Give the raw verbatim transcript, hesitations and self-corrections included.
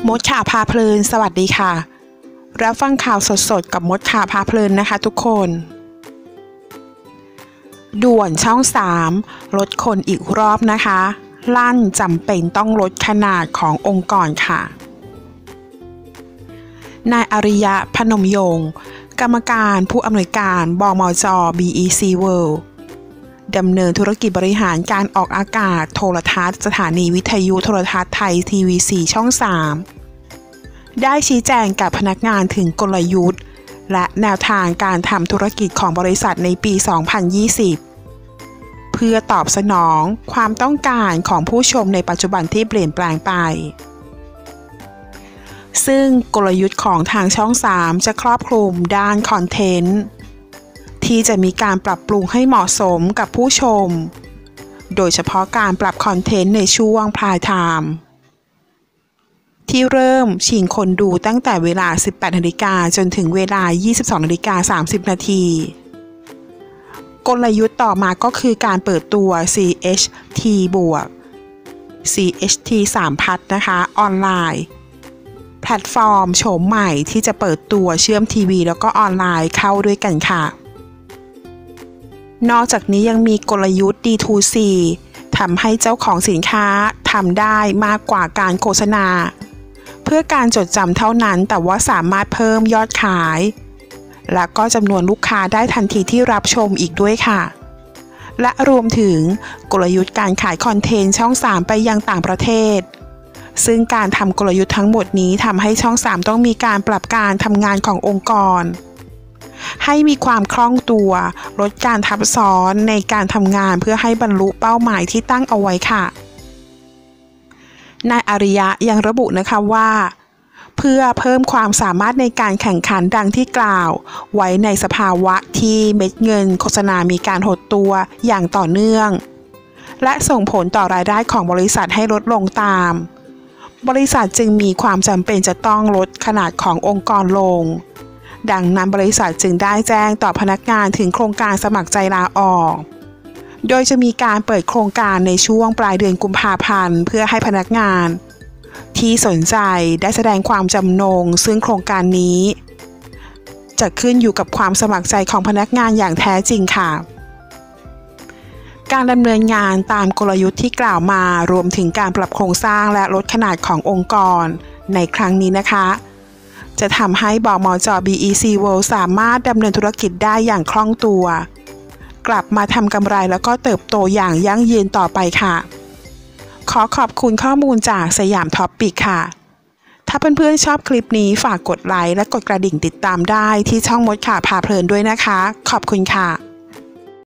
มดข่าวพาเพลินสวัสดีค่ะรับฟังข่าวสดๆกับมดข่าวพาเพลินนะคะทุกคนด่วนช่องสามลดคนอีกรอบนะคะลั่นจำเป็นต้องลดขนาดขององค์กรค่ะนายอริยะพนมยงค์กรรมการผู้อำนวยการบมจ บี อี ซี World ดำเนินธุรกิจบริหารการออกอากาศโทรทัศน์สถานีวิทยุโทรทัศน์ไทยทีวีสี่ช่องสามได้ชี้แจงกับพนักงานถึงกลยุทธ์และแนวทางการทำธุรกิจของบริษัทในปี สองพันยี่สิบ เพื่อตอบสนองความต้องการของผู้ชมในปัจจุบันที่เปลี่ยนแปลงไปซึ่งกลยุทธ์ของทางช่องสามจะครอบคลุมด้านคอนเทนต์ที่จะมีการปรับปรุงให้เหมาะสมกับผู้ชมโดยเฉพาะการปรับคอนเทนต์ในช่วงพรายไทม์ที่เริ่มชิงคนดูตั้งแต่เวลา สิบแปดนาฬิกา จนถึงเวลา ยี่สิบสองนาฬิกาสามสิบ นาทีกลยุทธ์ต่อมาก็คือการเปิดตัว ซี เอช ที บวก ซี เอช ที สาม พัฒน์นะคะออนไลน์แพลตฟอร์มโฉมใหม่ที่จะเปิดตัวเชื่อมทีวีแล้วก็ออนไลน์เข้าด้วยกันค่ะนอกจากนี้ยังมีกลยุทธ์ ดี ทู ซี ทำให้เจ้าของสินค้าทำได้มากกว่าการโฆษณาเพื่อการจดจำเท่านั้นแต่ว่าสามารถเพิ่มยอดขายและก็จำนวนลูกค้าได้ทันทีที่รับชมอีกด้วยค่ะและรวมถึงกลยุทธ์การขายคอนเทนต์ช่องสามไปยังต่างประเทศซึ่งการทำกลยุทธ์ทั้งหมดนี้ทำให้ช่องสามต้องมีการปรับการทำงานขององค์กรให้มีความคล่องตัวลดการทับซ้อนในการทำงานเพื่อให้บรรลุเป้าหมายที่ตั้งเอาไว้ค่ะนายอริยะยังระบุนะคะว่าเพื่อเพิ่มความสามารถในการแข่งขันดังที่กล่าวไว้ในสภาวะที่เม็ดเงินโฆษณามีการหดตัวอย่างต่อเนื่องและส่งผลต่อรายได้ของบริษัทให้ลดลงตามบริษัทจึงมีความจำเป็นจะต้องลดขนาดขององค์กรลงดังนั้นบริษัทจึงได้แจ้งต่อพนักงานถึงโครงการสมัครใจลาออกโดยจะมีการเปิดโครงการในช่วงปลายเดือนกุมภาพันธ์เพื่อให้พนักงานที่สนใจได้แสดงความจำนงซึ่งโครงการนี้จะขึ้นอยู่กับความสมัครใจของพนักงานอย่างแท้จริงค่ะการดำเนินงานตามกลยุทธ์ที่กล่าวมารวมถึงการปรับโครงสร้างและลดขนาดขององค์กรในครั้งนี้นะคะจะทำให้บมจ บี อี ซี World สามารถดำเนินธุรกิจได้อย่างคล่องตัวกลับมาทำกำไรแล้วก็เติบโตอย่างยั่งยืนต่อไปค่ะขอขอบคุณข้อมูลจากสยามท็อปปิกค่ะถ้าเพื่อนๆชอบคลิปนี้ฝากกดไลค์และกดกระดิ่งติดตามได้ที่ช่องมดข่าวพาเพลินด้วยนะคะขอบคุณค่ะ